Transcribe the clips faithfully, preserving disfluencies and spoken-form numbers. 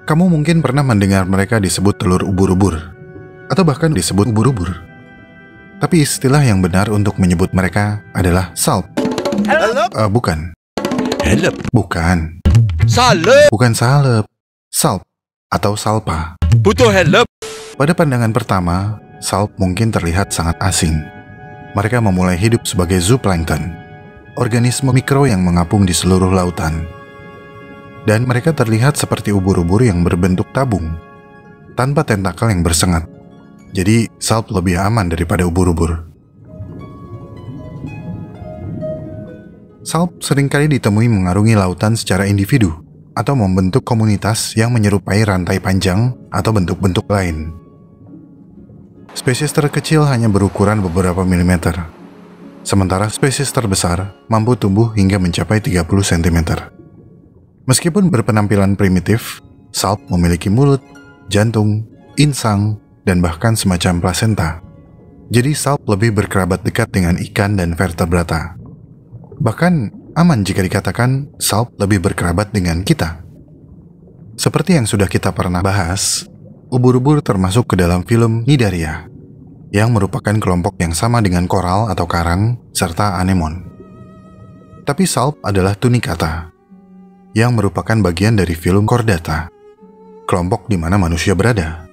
Kamu mungkin pernah mendengar mereka disebut telur ubur-ubur, atau bahkan disebut ubur-ubur. Tapi istilah yang benar untuk menyebut mereka adalah salp. Uh, bukan. Help. Bukan. Salep. Bukan salep. Salp atau salpa. Butuh help. Pada pandangan pertama, salp mungkin terlihat sangat asing. Mereka memulai hidup sebagai zooplankton, organisme mikro yang mengapung di seluruh lautan. Dan mereka terlihat seperti ubur-ubur yang berbentuk tabung, tanpa tentakel yang bersengat. Jadi, salp lebih aman daripada ubur-ubur. Salp seringkali ditemui mengarungi lautan secara individu, atau membentuk komunitas yang menyerupai rantai panjang atau bentuk-bentuk lain. Spesies terkecil hanya berukuran beberapa milimeter, sementara spesies terbesar mampu tumbuh hingga mencapai tiga puluh sentimeter. Meskipun berpenampilan primitif, salp memiliki mulut, jantung, insang, dan bahkan semacam plasenta. Jadi salp lebih berkerabat dekat dengan ikan dan vertebrata. Bahkan aman jika dikatakan salp lebih berkerabat dengan kita. Seperti yang sudah kita pernah bahas, ubur-ubur termasuk ke dalam film Cnidaria, yang merupakan kelompok yang sama dengan koral atau karang, serta anemon. Tapi salp adalah tunicata, yang merupakan bagian dari film Chordata, kelompok di mana manusia berada.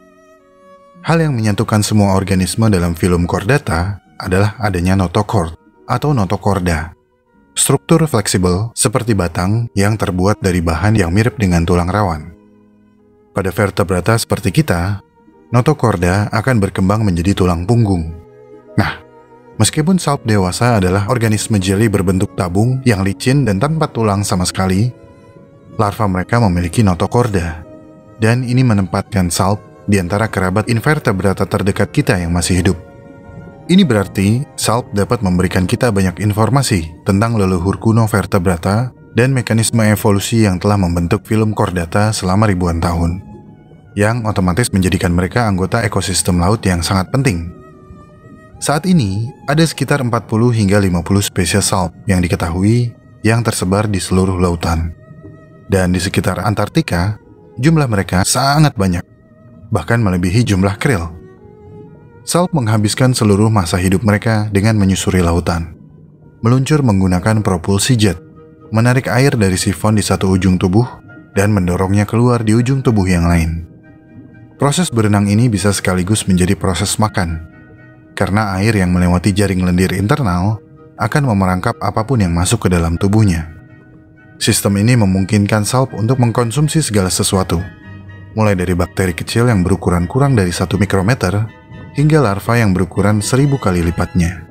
Hal yang menyatukan semua organisme dalam film Chordata adalah adanya notochord atau notochorda, struktur fleksibel seperti batang yang terbuat dari bahan yang mirip dengan tulang rawan. Pada vertebrata seperti kita, notochorda akan berkembang menjadi tulang punggung. Nah, meskipun salp dewasa adalah organisme jeli berbentuk tabung yang licin dan tanpa tulang sama sekali, larva mereka memiliki notochorda, dan ini menempatkan salp di antara kerabat invertebrata terdekat kita yang masih hidup. Ini berarti salp dapat memberikan kita banyak informasi tentang leluhur kuno vertebrata dan mekanisme evolusi yang telah membentuk film Chordata selama ribuan tahun, yang otomatis menjadikan mereka anggota ekosistem laut yang sangat penting. Saat ini, ada sekitar empat puluh hingga lima puluh spesies salp yang diketahui yang tersebar di seluruh lautan. Dan di sekitar Antartika, jumlah mereka sangat banyak, bahkan melebihi jumlah krill. Salp menghabiskan seluruh masa hidup mereka dengan menyusuri lautan, meluncur menggunakan propulsi jet, menarik air dari sifon di satu ujung tubuh, dan mendorongnya keluar di ujung tubuh yang lain. Proses berenang ini bisa sekaligus menjadi proses makan, karena air yang melewati jaring lendir internal akan memerangkap apapun yang masuk ke dalam tubuhnya. Sistem ini memungkinkan salp untuk mengkonsumsi segala sesuatu, mulai dari bakteri kecil yang berukuran kurang dari satu mikrometer, hingga larva yang berukuran seribu kali lipatnya.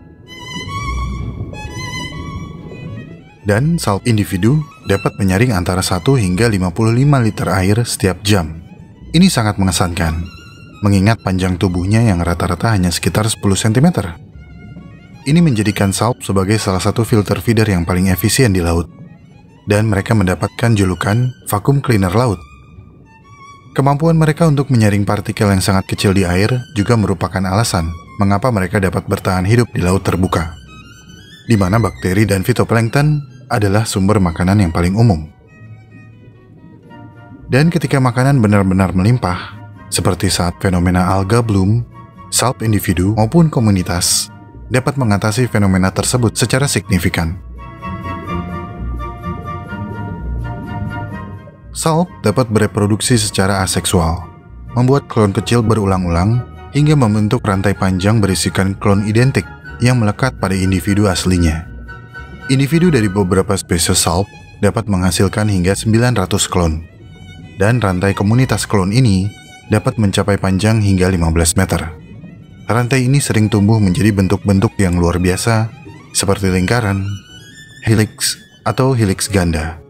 Dan salp individu dapat menyaring antara satu hingga lima puluh lima liter air setiap jam. Ini sangat mengesankan, mengingat panjang tubuhnya yang rata-rata hanya sekitar sepuluh sentimeter. Ini menjadikan salp sebagai salah satu filter feeder yang paling efisien di laut, dan mereka mendapatkan julukan vacuum cleaner laut. Kemampuan mereka untuk menyaring partikel yang sangat kecil di air juga merupakan alasan mengapa mereka dapat bertahan hidup di laut terbuka, di mana bakteri dan fitoplankton adalah sumber makanan yang paling umum. Dan ketika makanan benar-benar melimpah, seperti saat fenomena alga bloom, salp individu maupun komunitas dapat mengatasi fenomena tersebut secara signifikan. Salp dapat bereproduksi secara aseksual, membuat klon kecil berulang-ulang hingga membentuk rantai panjang berisikan klon identik yang melekat pada individu aslinya. Individu dari beberapa spesies salp dapat menghasilkan hingga sembilan ratus klon, dan rantai komunitas klon ini dapat mencapai panjang hingga lima belas meter. Rantai ini sering tumbuh menjadi bentuk-bentuk yang luar biasa, seperti lingkaran, helix, atau helix ganda.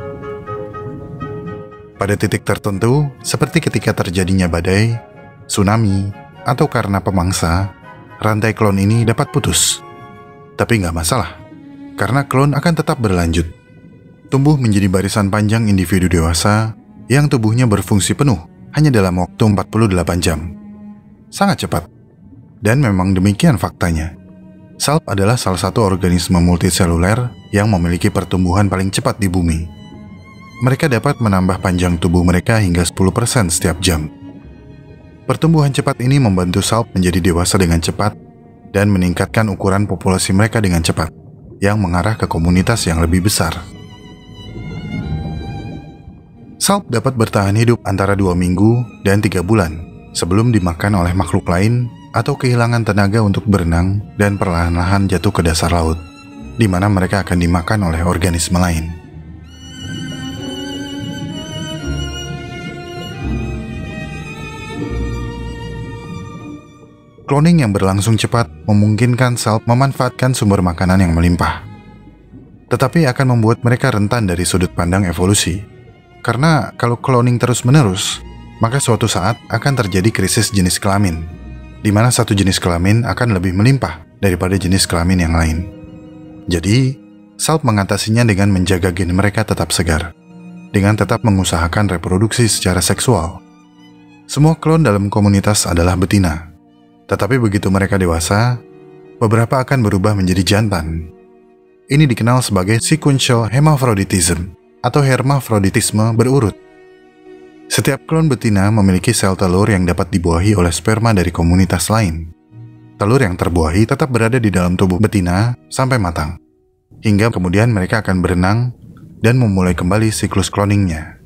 Pada titik tertentu, seperti ketika terjadinya badai, tsunami, atau karena pemangsa, rantai klon ini dapat putus. Tapi nggak masalah, karena klon akan tetap berlanjut, tumbuh menjadi barisan panjang individu dewasa yang tubuhnya berfungsi penuh hanya dalam waktu empat puluh delapan jam. Sangat cepat. Dan memang demikian faktanya. Salp adalah salah satu organisme multiseluler yang memiliki pertumbuhan paling cepat di bumi. mereka dapat menambah panjang tubuh mereka hingga sepuluh persen setiap jam. Pertumbuhan cepat ini membantu salp menjadi dewasa dengan cepat dan meningkatkan ukuran populasi mereka dengan cepat, yang mengarah ke komunitas yang lebih besar. Salp dapat bertahan hidup antara dua minggu dan tiga bulan sebelum dimakan oleh makhluk lain atau kehilangan tenaga untuk berenang dan perlahan-lahan jatuh ke dasar laut, di mana mereka akan dimakan oleh organisme lain. Cloning yang berlangsung cepat memungkinkan salp memanfaatkan sumber makanan yang melimpah, tetapi akan membuat mereka rentan dari sudut pandang evolusi. Karena kalau cloning terus-menerus, maka suatu saat akan terjadi krisis jenis kelamin, di mana satu jenis kelamin akan lebih melimpah daripada jenis kelamin yang lain. Jadi, salp mengatasinya dengan menjaga gen mereka tetap segar, dengan tetap mengusahakan reproduksi secara seksual. Semua klon dalam komunitas adalah betina, tetapi begitu mereka dewasa, beberapa akan berubah menjadi jantan. Ini dikenal sebagai sequential hermaphroditism atau hermafroditisme berurut. Setiap klon betina memiliki sel telur yang dapat dibuahi oleh sperma dari komunitas lain. Telur yang terbuahi tetap berada di dalam tubuh betina sampai matang, hingga kemudian mereka akan berenang dan memulai kembali siklus cloningnya.